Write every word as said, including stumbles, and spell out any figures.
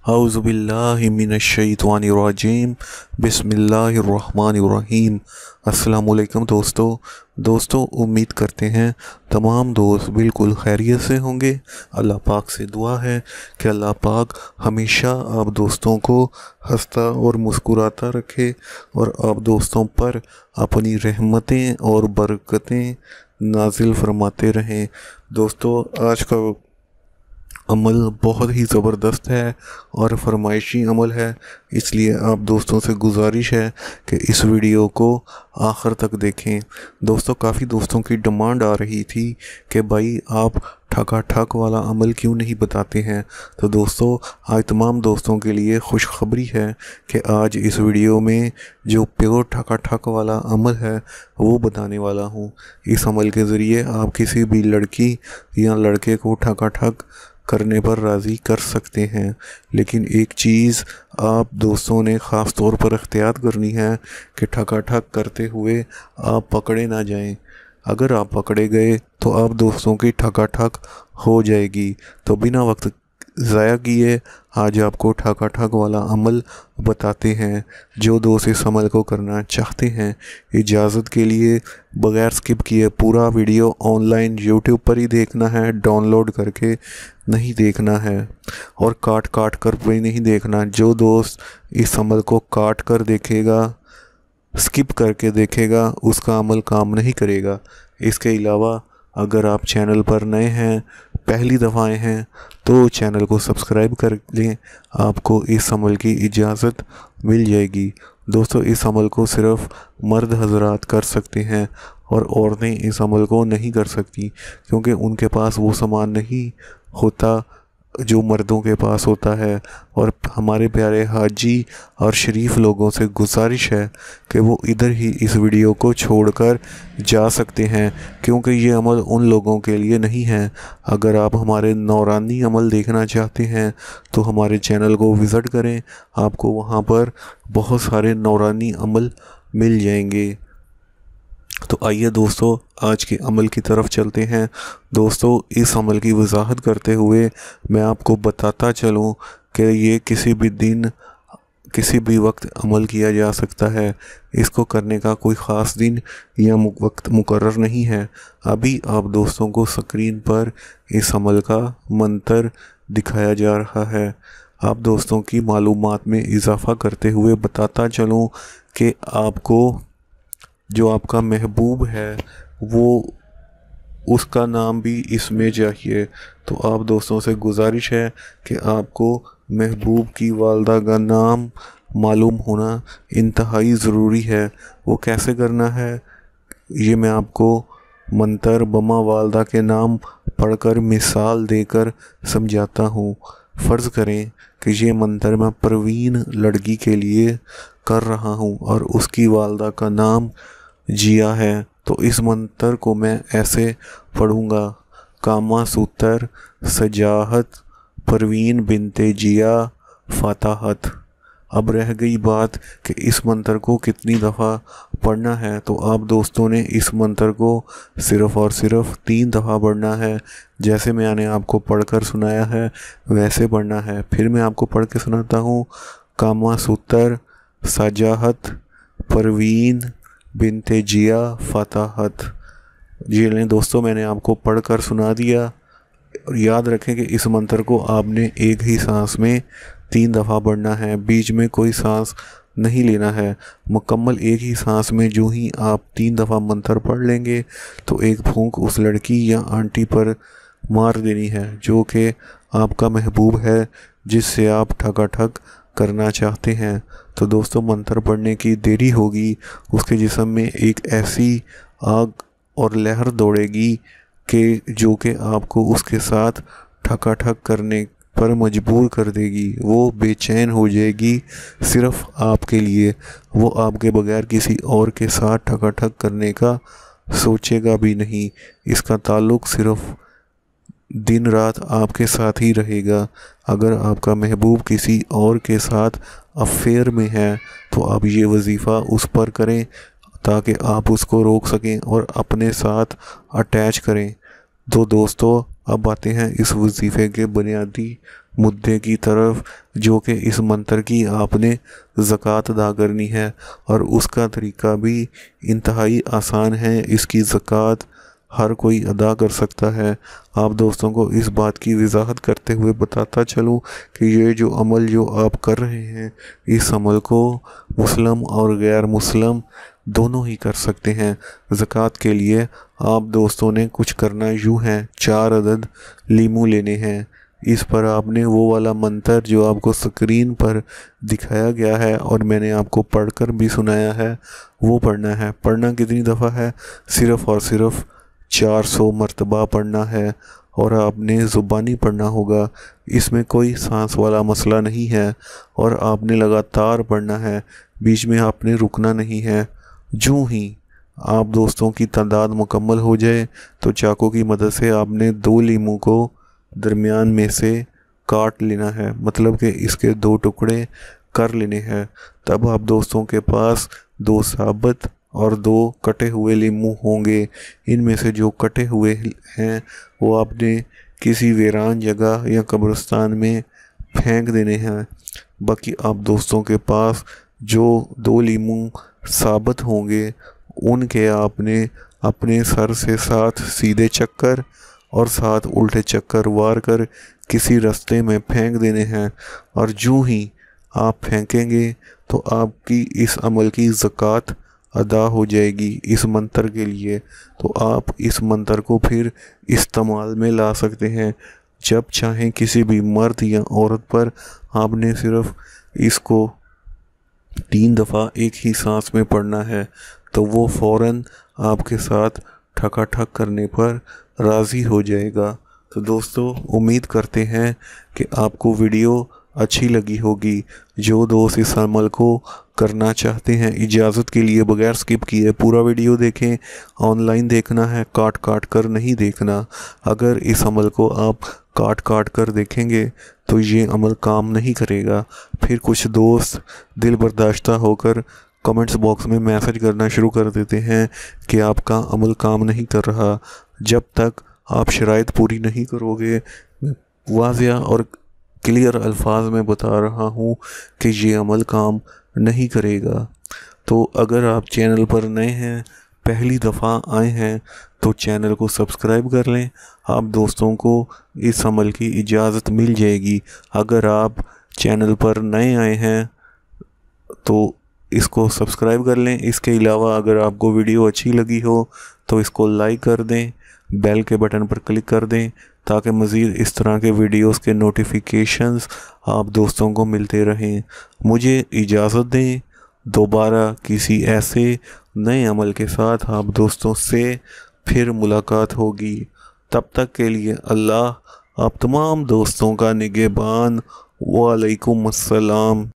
औज़ुबिल्लाहि मिनश्शैतानिर्रजीम बिस्मिल्लाहिर्रहमानिर्रहीम। अस्सलामुअलैकुम दोस्तों दोस्तों उम्मीद करते हैं तमाम दोस्त बिल्कुल खैरियत से होंगे। अल्लाह पाक से दुआ है कि अल्लाह पाक हमेशा आप दोस्तों को हंसता और मुस्कुराता रखे और आप दोस्तों पर अपनी रहमतें और बरकतें नाजिल फरमाते रहें। दोस्तों आज का अमल बहुत ही ज़बरदस्त है और फरमाइशी अमल है, इसलिए आप दोस्तों से गुजारिश है कि इस वीडियो को आखिर तक देखें। दोस्तों काफ़ी दोस्तों की डिमांड आ रही थी कि भाई आप ठका ठक वाला अमल क्यों नहीं बताते हैं। तो दोस्तों आज तमाम दोस्तों के लिए खुशखबरी है कि आज इस वीडियो में जो प्योर ठका ठक वाला अमल है वो बताने वाला हूँ। इस अमल के ज़रिए आप किसी भी लड़की या लड़के को ठका ठक करने पर राज़ी कर सकते हैं, लेकिन एक चीज़ आप दोस्तों ने ख़ास तौर पर एहतियात करनी है कि ठका ठक करते हुए आप पकड़े ना जाएं। अगर आप पकड़े गए तो आप दोस्तों की ठका ठक हो जाएगी। तो बिना वक्त ज़ाया किए आज आपको ठका ठक वाला अमल बताते हैं। जो दोस्त इस अमल को करना चाहते हैं इजाज़त के लिए बग़ैर स्किप किए पूरा वीडियो ऑनलाइन यूट्यूब पर ही देखना है, डाउनलोड करके नहीं देखना है और काट काट कर भी नहीं देखना। जो दोस्त इस अमल को काट कर देखेगा, स्किप करके देखेगा, उसका अमल काम नहीं करेगा। इसके अलावा अगर आप चैनल पर नए हैं, पहली दफ़ा आए हैं, तो चैनल को सब्सक्राइब कर लें, आपको इस अमल की इजाज़त मिल जाएगी। दोस्तों इस अमल को सिर्फ़ मर्द हज़रात कर सकते हैं और औरतें इस अमल को नहीं कर सकती, क्योंकि उनके पास वो सामान नहीं होता जो मर्दों के पास होता है। और हमारे प्यारे हाजी और शरीफ लोगों से गुजारिश है कि वो इधर ही इस वीडियो को छोड़कर जा सकते हैं, क्योंकि ये अमल उन लोगों के लिए नहीं है। अगर आप हमारे नौरानी अमल देखना चाहते हैं तो हमारे चैनल को विज़िट करें, आपको वहाँ पर बहुत सारे नौरानी अमल मिल जाएंगे। तो आइए दोस्तों आज के अमल की तरफ चलते हैं। दोस्तों इस अमल की वजाहत करते हुए मैं आपको बताता चलूं कि ये किसी भी दिन किसी भी वक्त अमल किया जा सकता है। इसको करने का कोई ख़ास दिन या वक्त मुकर्रर नहीं है। अभी आप दोस्तों को स्क्रीन पर इस अमल का मंत्र दिखाया जा रहा है। आप दोस्तों की मालूमात में इजाफ़ा करते हुए बताता चलूँ कि आपको जो आपका महबूब है वो उसका नाम भी इसमें चाहिए। तो आप दोस्तों से गुजारिश है कि आपको महबूब की वालदा का नाम मालूम होना इंतहाई ज़रूरी है। वो कैसे करना है ये मैं आपको मंतर बमा वालदा के नाम पढ़कर मिसाल देकर समझाता हूँ। फ़र्ज़ करें कि ये मंतर मैं परवीन लड़की के लिए कर रहा हूँ और उसकी वालदा का नाम जिया है। तो इस मंत्र को मैं ऐसे पढ़ूँगा, कामा सूत्र सजाहत परवीन बिनते जिया फ़ताहत। अब रह गई बात कि इस मंत्र को कितनी दफ़ा पढ़ना है। तो आप दोस्तों ने इस मंत्र को सिर्फ़ और सिर्फ तीन दफ़ा पढ़ना है। जैसे मैंने आपको पढ़कर सुनाया है वैसे पढ़ना है। फिर मैं आपको पढ़ के सुनाता हूँ। कामा सूत्र सजाहत परवीन बिनते जिया फ़ताहत। जी लें दोस्तों, मैंने आपको पढ़कर सुना दिया। और याद रखें कि इस मंत्र को आपने एक ही सांस में तीन दफ़ा पढ़ना है, बीच में कोई सांस नहीं लेना है। मुकम्मल एक ही सांस में जो ही आप तीन दफ़ा मंत्र पढ़ लेंगे तो एक फूंक उस लड़की या आंटी पर मार देनी है जो कि आपका महबूब है, जिससे आप ठका ठक करना चाहते हैं। तो दोस्तों मंत्र पढ़ने की देरी होगी, उसके जिस्म में एक ऐसी आग और लहर दौड़ेगी कि जो कि आपको उसके साथ ठका ठक करने पर मजबूर कर देगी। वो बेचैन हो जाएगी सिर्फ़ आपके लिए, वो आपके बगैर किसी और के साथ ठका ठक करने का सोचेगा भी नहीं। इसका ताल्लुक़ सिर्फ़ दिन रात आपके साथ ही रहेगा। अगर आपका महबूब किसी और के साथ अफेयर में है तो आप ये वजीफ़ा उस पर करें ताकि आप उसको रोक सकें और अपने साथ अटैच करें। तो दोस्तों अब आते हैं इस वजीफ़े के बुनियादी मुद्दे की तरफ, जो कि इस मंत्र की आपने ज़कात अदा करनी है। और उसका तरीका भी इंतहाई आसान है। इसकी ज़कात हर कोई अदा कर सकता है। आप दोस्तों को इस बात की वजाहत करते हुए बताता चलूँ कि ये जो अमल जो आप कर रहे हैं, इस अमल को मुस्लिम और गैर मुस्लिम दोनों ही कर सकते हैं। ज़कात के लिए आप दोस्तों ने कुछ करना यूँ है, चार अदद लीमू लेने हैं। इस पर आपने वो वाला मंत्र जो आपको स्क्रीन पर दिखाया गया है और मैंने आपको पढ़कर भी सुनाया है, वो पढ़ना है। पढ़ना कितनी दफ़ा है? सिर्फ़ और सिर्फ चार सौ मरतबा पढ़ना है और आपने ज़ुबानी पढ़ना होगा। इसमें कोई सांस वाला मसला नहीं है और आपने लगातार पढ़ना है, बीच में आपने रुकना नहीं है। यूँ ही आप दोस्तों की तादाद मुकम्मल हो जाए तो चाकू की मदद से आपने दो लीमू को दरमियान में से काट लेना है, मतलब कि इसके दो टुकड़े कर लेने हैं। तब आप दोस्तों के पास दो साबुत और दो कटे हुए लीमू होंगे। इनमें से जो कटे हुए हैं वो आपने किसी वीरान जगह या कब्रिस्तान में फेंक देने हैं। बाकी आप दोस्तों के पास जो दो लीमू साबुत होंगे उनके आपने अपने सर से साथ सीधे चक्कर और साथ उल्टे चक्कर वार कर किसी रास्ते में फेंक देने हैं। और यूँ ही आप फेंकेंगे तो आपकी इस अमल की ज़कात अदा हो जाएगी इस मंत्र के लिए। तो आप इस मंत्र को फिर इस्तेमाल में ला सकते हैं जब चाहें। किसी भी मर्द या औरत पर आपने सिर्फ इसको तीन दफ़ा एक ही सांस में पढ़ना है तो वो फ़ौरन आपके साथ ठकाठक करने पर राज़ी हो जाएगा। तो दोस्तों, उम्मीद करते हैं कि आपको वीडियो अच्छी लगी होगी। जो दोस्त इस अमल को करना चाहते हैं, इजाज़त के लिए बगैर स्किप किए पूरा वीडियो देखें। ऑनलाइन देखना है, काट काट कर नहीं देखना। अगर इस अमल को आप काट काट कर देखेंगे तो ये अमल काम नहीं करेगा। फिर कुछ दोस्त दिल बर्दाश्ता होकर कमेंट्स बॉक्स में मैसेज करना शुरू कर देते हैं कि आपका अमल काम नहीं कर रहा। जब तक आप शराइत पूरी नहीं करोगे, वाज़िया और क्लियर अल्फाज में बता रहा हूँ कि ये अमल काम नहीं करेगा। तो अगर आप चैनल पर नए हैं, पहली दफ़ा आए हैं, तो चैनल को सब्सक्राइब कर लें। आप दोस्तों को इस अमल की इजाज़त मिल जाएगी। अगर आप चैनल पर नए आए हैं तो इसको सब्सक्राइब कर लें। इसके अलावा अगर आपको वीडियो अच्छी लगी हो तो इसको लाइक कर दें, बेल के बटन पर क्लिक कर दें ताकि मज़ीद इस तरह के वीडियोस के नोटिफिकेशंस आप दोस्तों को मिलते रहें। मुझे इजाज़त दें, दोबारा किसी ऐसे नए अमल के साथ आप दोस्तों से फिर मुलाकात होगी। तब तक के लिए अल्लाह आप तमाम दोस्तों का निगहबान। वालेकुम अस्सलाम।